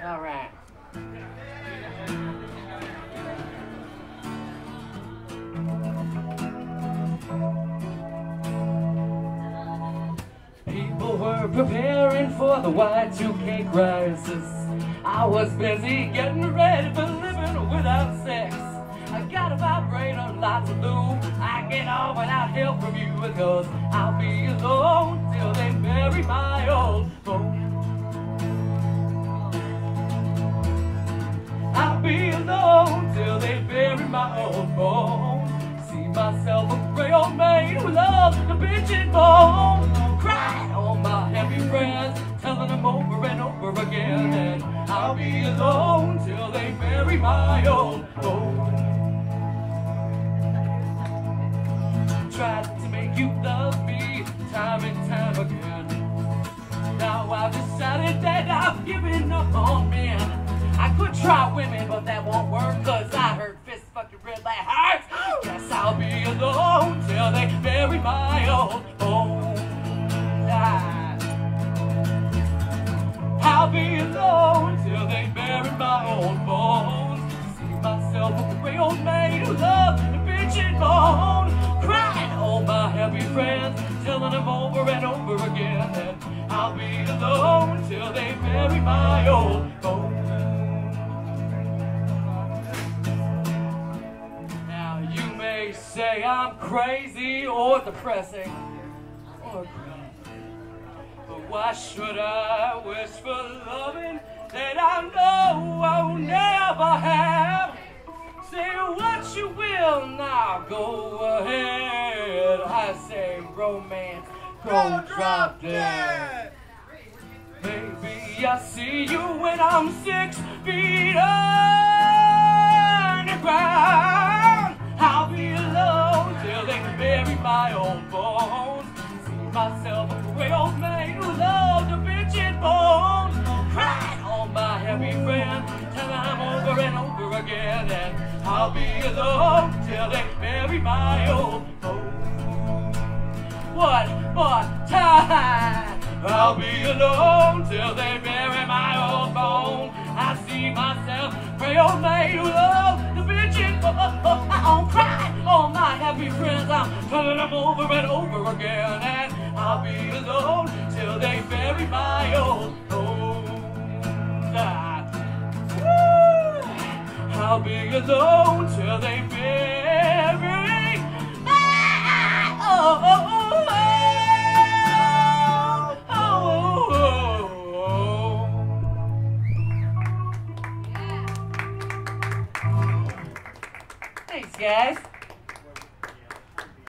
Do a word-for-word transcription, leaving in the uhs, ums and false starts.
All right. People were preparing for the Y two K crisis. I was busy getting ready for living without sex. I got a vibrator, lots of lube. I get on without help from you because I'll be alone till they bury my old phone. I'll be alone till they bury my old bone. See myself a gray old maid who loves the bitch and bone. Crying on my happy friends, telling them over and over again. And I'll be alone till they bury my old bone. Tried to make you love me time and time again. Now I've decided that I've given up on men. I could try women, but that won't work, cause I heard fist fucking red like hearts. Guess I'll be alone till they bury my old bones. I'll be alone till they bury my old bones. See myself a gray old maid who loves the bitch and bone. Crying on my happy friends, telling them over and over again that I'll be alone till they bury my old bones. They say I'm crazy or depressing or crazy, but why should I wish for loving that I know I'll never have? Say what you will, now go ahead. I say romance, go drop dead. Baby, I see you when I'm six feet underground. I'll be alone till they bury my old bones. See myself a gray old man who loved a bitch and bone. Crying on my happy friend, telling them over and over again. And I'll be alone till they bury my old bones. One more time. I'll be alone till they bury my old bone. I see myself, gray old man who loved the bitch and bone. I'm crying on my happy friends. I'm turning them over and over again. And I'll be alone till they bury my old bones. I'll be alone till they bury my old bones. Thanks, guys.